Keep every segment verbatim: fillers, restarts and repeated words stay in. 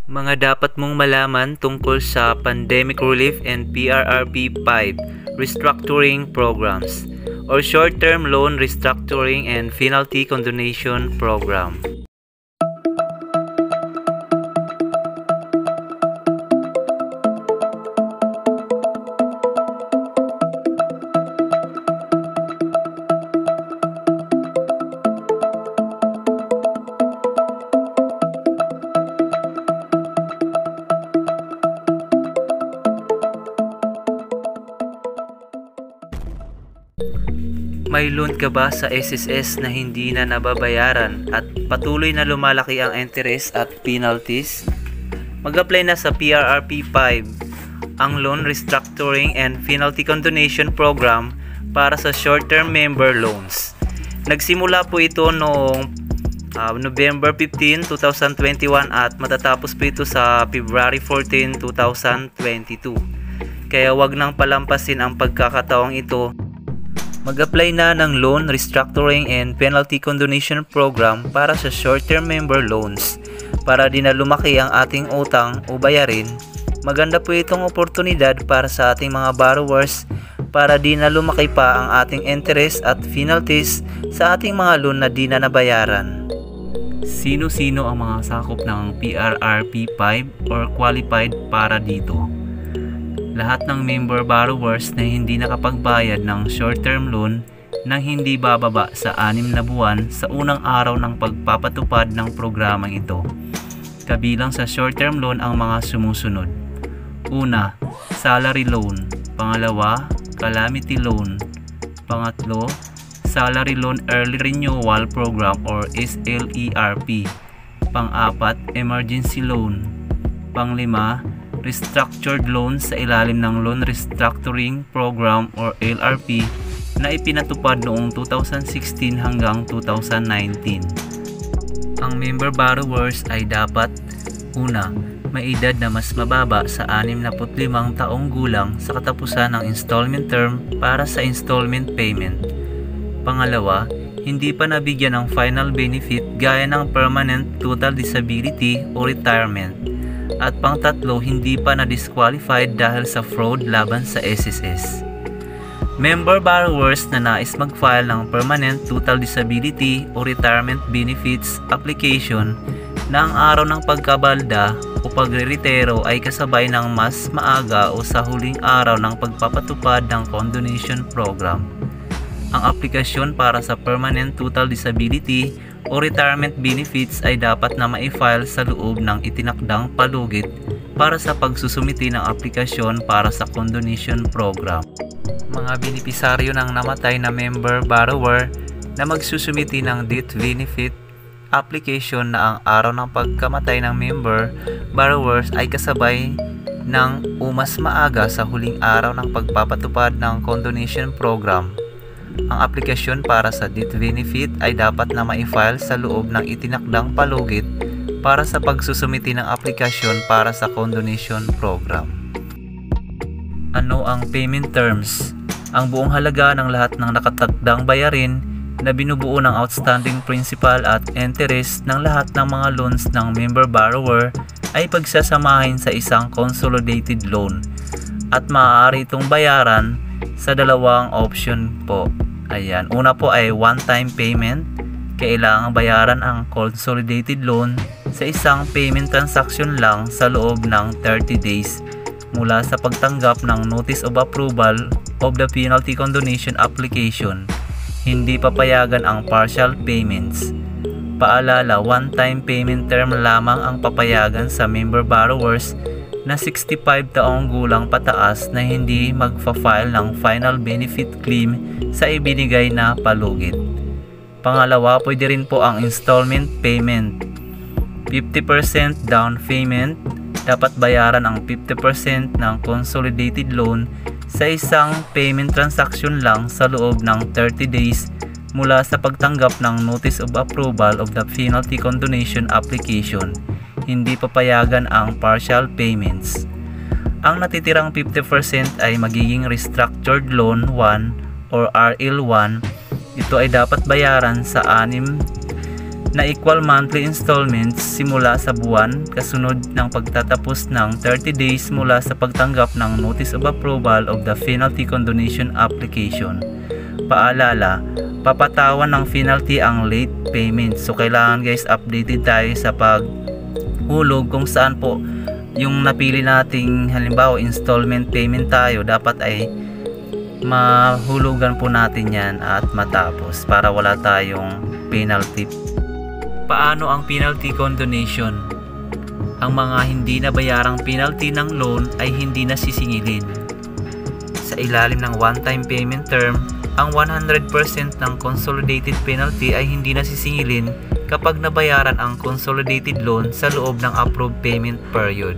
Mga dapat mong malaman tungkol sa Pandemic Relief and P R R P five Restructuring Programs or Short-Term Loan Restructuring and Penalty Condonation Program. May loan ka ba sa S S S na hindi na nababayaran at patuloy na lumalaki ang interest at penalties? Mag-apply na sa P R R P five, ang Loan Restructuring and Penalty Condonation Program para sa short-term member loans. Nagsimula po ito noong uh, November fifteenth, two thousand twenty-one at matatapos po ito sa February fourteenth, two thousand twenty-two. Kaya wag nang palampasin ang pagkakataong ito. Mag-apply na ng Loan Restructuring and Penalty Condonation Program para sa short-term member loans para di na lumaki ang ating utang o bayarin. Maganda po itong oportunidad para sa ating mga borrowers para di na lumaki pa ang ating interest at penalties sa ating mga loan na di na nabayaran. Sino-sino ang mga sakop ng P R R P five or qualified para dito? Lahat ng member borrowers na hindi nakapagbayad ng short-term loan nang hindi bababa sa anim na buwan sa unang araw ng pagpapatupad ng programang ito. Kabilang sa short-term loan ang mga sumusunod. Una, salary loan. Pangalawa, calamity loan. Pangatlo, salary loan early renewal program or S L E R P. Pang-apat, emergency loan. Panglima, restructured loans sa ilalim ng Loan Restructuring Program or L R P na ipinatupad noong two thousand sixteen hanggang two thousand nineteen. Ang member borrowers ay dapat: una, may edad na mas mababa sa anim na limang taong gulang sa katapusan ng installment term para sa installment payment. Pangalawa, hindi pa nabigyan ng final benefit gaya ng permanent total disability o retirement. At pangtatlo, hindi pa na-disqualified dahil sa fraud laban sa S S S. Member borrowers na nais mag-file ng Permanent Total Disability o Retirement Benefits application na ang araw ng pagkabalda o pagre-retiro ay kasabay ng mas maaga o sa huling araw ng pagpapatupad ng condonation program. Ang aplikasyon para sa Permanent Total Disability o retirement benefits ay dapat na ma-file sa loob ng itinakdang palugit para sa pagsusumiti ng aplikasyon para sa condonation program. Mga benepisaryo ng namatay na member borrower na magsusumiti ng death benefit application na ang araw ng pagkamatay ng member borrowers ay kasabay ng umas maaga sa huling araw ng pagpapatupad ng condonation program. Ang aplikasyon para sa death benefit ay dapat na ma-file sa loob ng itinakdang palugit para sa pagsusumiti ng aplikasyon para sa condonation program. Ano ang payment terms? Ang buong halaga ng lahat ng nakatakdang bayarin na binubuo ng outstanding principal at interest ng lahat ng mga loans ng member borrower ay pagsasamahin sa isang consolidated loan at maaari itong bayaran sa dalawang option po. Ayan, una po ay one-time payment. Kailangang bayaran ang consolidated loan sa isang payment transaction lang sa loob ng thirty days mula sa pagtanggap ng Notice of Approval of the Penalty Condonation Application. Hindi papayagan ang partial payments. Paalala, one-time payment term lamang ang papayagan sa member borrowers na sixty-five taong gulang pataas na hindi magfa-file ng final benefit claim sa ibinigay na palugit. Pangalawa, pwede rin po ang installment payment. fifty percent down payment. Dapat bayaran ang fifty percent ng consolidated loan sa isang payment transaction lang sa loob ng thirty days mula sa pagtanggap ng Notice of Approval of the Penalty Condonation Application. Hindi papayagan ang partial payments. Ang natitirang fifty percent ay magiging Restructured Loan one or R L one. Ito ay dapat bayaran sa anim na equal monthly installments simula sa buwan kasunod ng pagtatapos ng thirty days mula sa pagtanggap ng Notice of Approval of the Penalty Condonation Application. Paalala, papatawan ng penalty ang late payment. So kailangan guys updated tayo sa paghulog kung saan po yung napili nating halimbawa installment payment tayo, dapat ay mahulugan po natin yan at matapos para wala tayong penalty. Paano ang penalty condonation? Ang mga hindi nabayarang penalty ng loan ay hindi nasisingilin. Sa ilalim ng one-time payment term, ang one hundred percent ng consolidated penalty ay hindi nasisingilin kapag nabayaran ang consolidated loan sa loob ng approved payment period.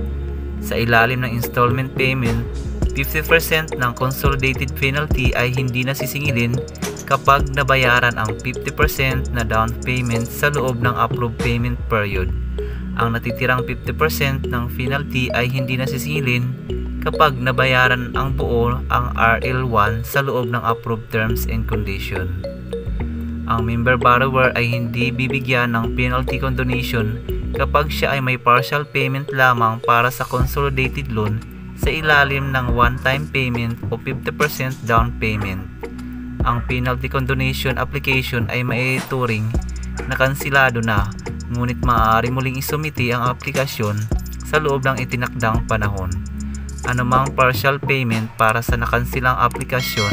Sa ilalim ng installment payment, fifty percent ng consolidated penalty ay hindi nasisingilin kapag nabayaran ang fifty percent na down payment sa loob ng approved payment period. Ang natitirang fifty percent ng penalty ay hindi nasisingilin kapag nabayaran ang buo ang R L one sa loob ng approved terms and condition. Ang member borrower ay hindi bibigyan ng penalty condonation kapag siya ay may partial payment lamang para sa consolidated loan sa ilalim ng one-time payment o fifty percent down payment. Ang penalty condonation application ay maituring na kansilado na, ngunit maaari muling isumiti ang aplikasyon sa loob ng itinakdang panahon. Anumang partial payment para sa nakansilang aplikasyon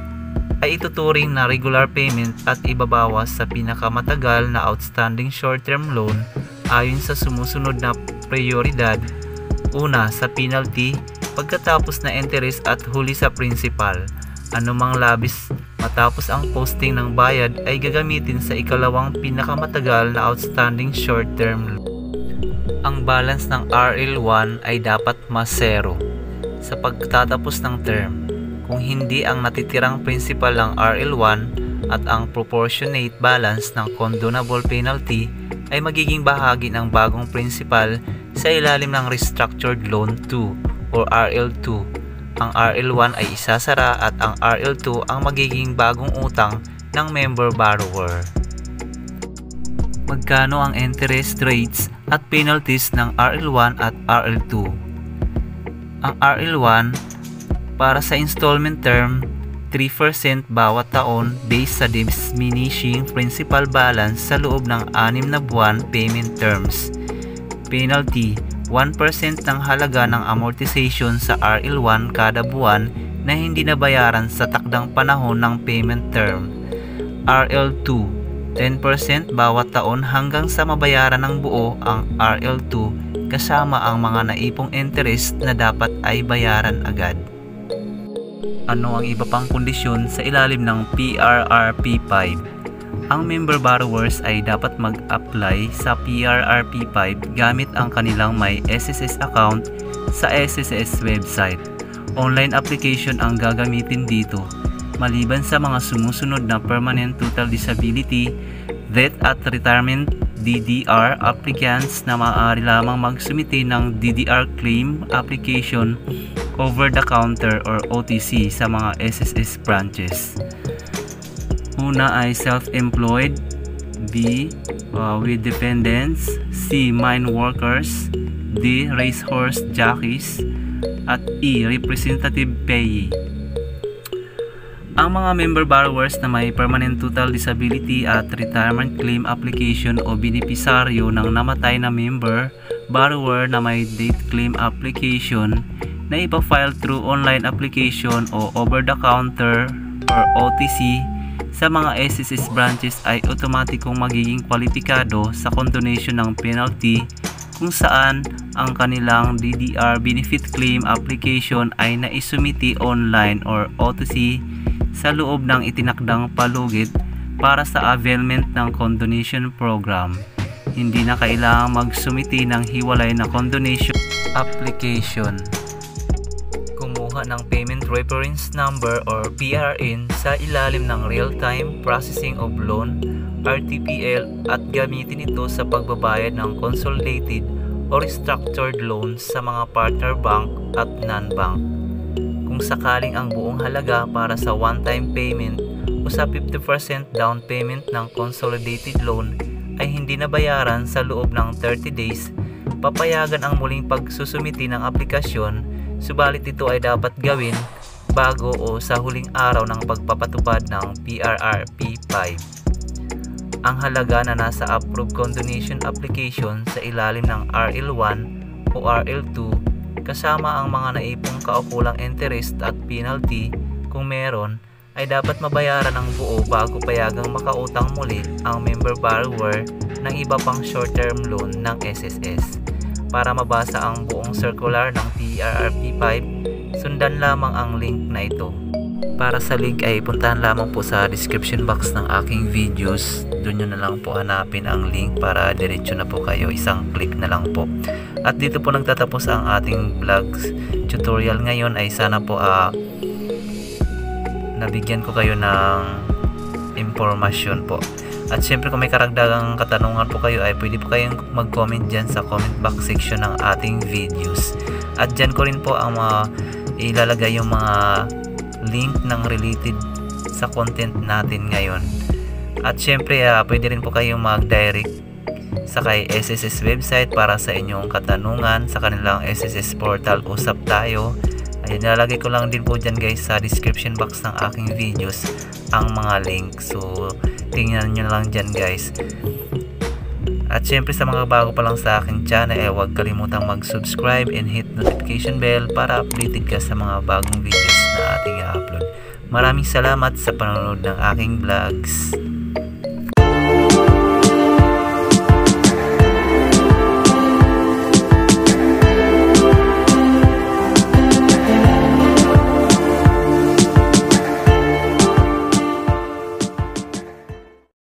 ay ituturing na regular payment at ibabawas sa pinakamatagal na outstanding short-term loan ayon sa sumusunod na prioridad. Una, sa penalty, pagkatapos na interest at huli sa principal. Anumang labis matapos ang posting ng bayad ay gagamitin sa ikalawang pinakamatagal na outstanding short-term loan. Ang balance ng R L one ay dapat mas zero sa pagtatapos ng term. Kung hindi, ang natitirang principal ng R L one at ang proportionate balance ng condonable penalty ay magiging bahagi ng bagong principal sa ilalim ng Restructured Loan two o R L two. Ang R L one ay isasara at ang R L two ang magiging bagong utang ng member borrower. Magkano ang interest rates at penalties ng R L one at R L two? Ang R L one para sa installment term, three percent bawat taon based sa diminishing principal balance sa loob ng anim na buwan payment terms. Penalty, one percent ng halaga ng amortization sa R L one kada buwan na hindi nabayaran sa takdang panahon ng payment term. R L two, ten percent bawat taon hanggang sa mabayaran ng buo ang R L two kasama ang mga naipong interest na dapat ay bayaran agad. Ano ang iba pang kondisyon sa ilalim ng P R R P five? Ang member borrowers ay dapat mag-apply sa P R R P five gamit ang kanilang may S S S account sa S S S website. Online application ang gagamitin dito. Maliban sa mga sumusunod na permanent total disability, death at retirement D D R applicants na maaari lamang magsumite ng D D R claim application over the counter or O T C sa mga S S S branches. Una ay self-employed, B. Uh, with dependents, C. mine workers, D. racehorse jockeys, at E. representative payee. Ang mga member borrowers na may permanent total disability at retirement claim application o benepisaryo ng namatay na member borrower na may death claim application na ipa-file through online application o over-the-counter or O T C sa mga S S S branches ay otomatikong magiging kwalipikado sa condonation ng penalty kung saan ang kanilang D D R benefit claim application ay naisumiti online or O T C sa loob ng itinakdang palugit para sa availment ng condonation program. Hindi na kailangang magsumiti ng hiwalay na condonation application. Kumuha ng Payment Reference Number or P R N sa ilalim ng Real-Time Processing of Loan R T P L at gamitin ito sa pagbabayad ng consolidated or structured loans sa mga partner bank at non-bank. Kung sakaling ang buong halaga para sa one-time payment o sa fifty percent down payment ng consolidated loan ay hindi nabayaran sa loob ng thirty days, papayagan ang muling pagsusumiti ng aplikasyon, subalit ito ay dapat gawin bago o sa huling araw ng pagpapatupad ng P R R P five. Ang halaga na nasa approved condonation application sa ilalim ng R L one o R L two kasama ang mga naipong kaukulang interest at penalty kung meron ay dapat mabayaran ng buo bago payagang makautang muli ang member borrower ng iba pang short-term loan ng S S S. Para mabasa ang buong circular ng P R R P five, sundan lamang ang link na ito. Para sa link ay puntahan lamang po sa description box ng aking videos. Doon nyo na lang po hanapin ang link para diretso na po kayo, isang click na lang po. At dito po nagtatapos ang ating vlogs tutorial ngayon. Ay sana po uh, nabigyan ko kayo ng impormasyon po. At syempre kung may karagdagang katanungan po kayo ay pwede po kayong mag-comment dyan sa comment box section ng ating videos. At dyan ko rin po ang mga ilalagay yung mga link ng related sa content natin ngayon. At syempre uh, pwede rin po kayong mag-direct sa kay S S S website para sa inyong katanungan sa kanilang S S S portal Usap Tayo. Ayan, nilalagay ko lang din po dyan guys sa description box ng aking videos ang mga link. So tingnan nyo lang dyan guys. At syempre sa mga bago pa lang sa aking channel eh huwag kalimutang mag-subscribe and hit notification bell para updated ka sa mga bagong videos na ating i-upload. Maraming salamat sa panonood ng aking vlogs.